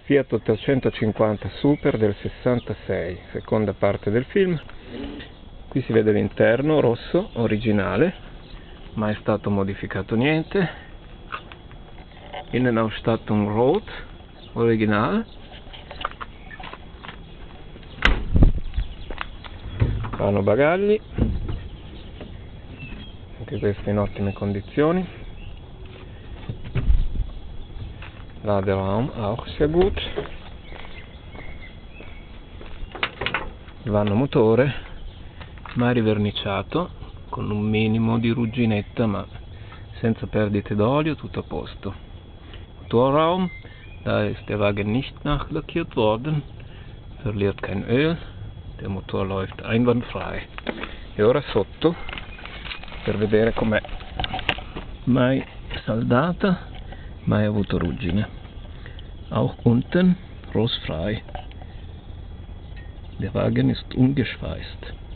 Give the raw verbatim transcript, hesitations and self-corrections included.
Fiat ottocentocinquanta Super del sessantasei, seconda parte del film. Qui si vede l'interno rosso, originale, mai è stato modificato niente. Innenausstattung rot, originale. Vano bagagli, anche questo in ottime condizioni. Laderaum auch sehr gut. Il vano motore mai riverniciato, con un minimo di rugginetta ma senza perdite d'olio, tutto a posto. Motorraum, da ist der Wagen nicht nachlackiert worden, verliert kein Öl, der Motor läuft einwandfrei. E ora sotto, per vedere com'è, mai saldata, mai avuto ruggine. Auch unten rostfrei. Der Wagen ist ungeschweißt.